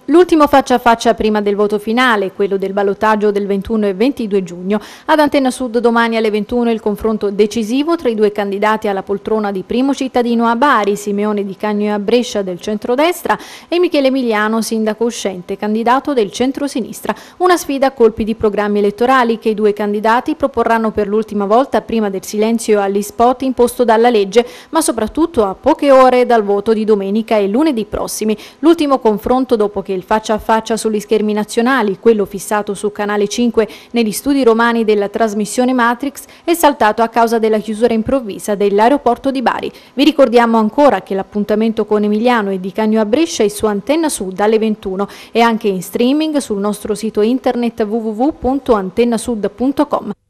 L'ultimo faccia a faccia prima del voto finale, quello del ballottaggio del 21 e 22 giugno. Ad Antenna Sud domani alle 21 il confronto decisivo tra i due candidati alla poltrona di primo cittadino a Bari, Simeone Di Cagno a Brescia del centrodestra e Michele Emiliano, sindaco uscente, candidato del centrosinistra. Una sfida a colpi di programmi elettorali che i due candidati proporranno per l'ultima volta prima del silenzio agli spot imposto dalla legge, ma soprattutto a poche ore dal voto di domenica e lunedì prossimi. L'ultimo confronto dopo che il faccia a faccia sugli schermi nazionali, quello fissato su Canale 5 negli studi romani della trasmissione Matrix, è saltato a causa della chiusura improvvisa dell'aeroporto di Bari. Vi ricordiamo ancora che l'appuntamento con Emiliano e Di Cagno a Brescia è su Antenna Sud alle 21 e anche in streaming sul nostro sito internet www.antennasud.com.